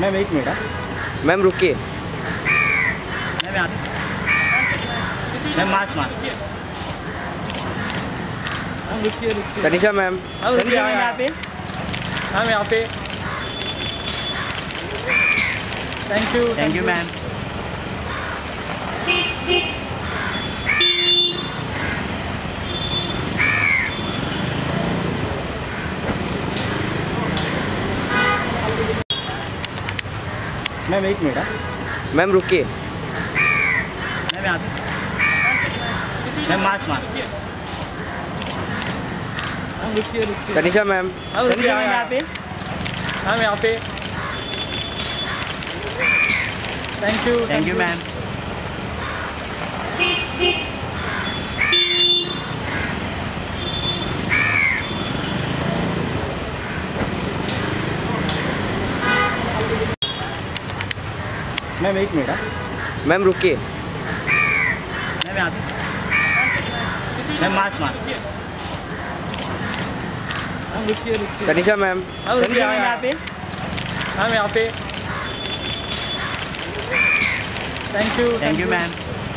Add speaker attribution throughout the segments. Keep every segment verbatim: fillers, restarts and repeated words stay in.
Speaker 1: Ma'am एक मिनट।
Speaker 2: Ma'am रुकिए।
Speaker 1: मैम मास्क मार। रुकिए रुकिए।
Speaker 2: तनिषा मैम।
Speaker 1: रुकिए यहाँ पे। मैम यहाँ पे। Thank you
Speaker 2: thank you ma'am.
Speaker 1: Ma'am एक मिनट।
Speaker 2: मैम रुकिए।
Speaker 1: मैम यहाँ पे। मैम मास्क मार। रुकिए रुकिए।
Speaker 2: तनिषा मैम।
Speaker 1: रुकिए यहाँ पे। मैम यहाँ पे। Thank you
Speaker 2: thank you ma'am.
Speaker 1: Ma'am एक मिनट।
Speaker 2: मैम रुकिए।
Speaker 1: मैम यहाँ पे। मैम मास्क मार। रुकिए रुकिए।
Speaker 2: तनिषा मैम।
Speaker 1: रुकिए यहाँ पे। मैम यहाँ पे। Thank you
Speaker 2: thank you ma'am.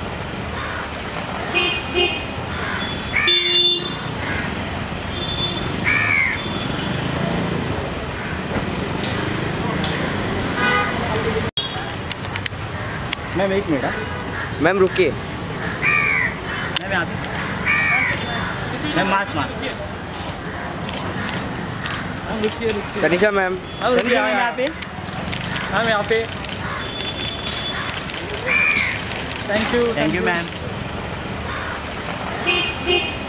Speaker 1: Ma'am एक मिनट।
Speaker 2: मैम रुकिए।
Speaker 1: मैम यहाँ पे। मैम मास्क मार। रुकिए रुकिए।
Speaker 2: तनिषा मैम।
Speaker 1: रुकिए यहाँ पे। मैम यहाँ पे। Thank you
Speaker 2: thank you ma'am.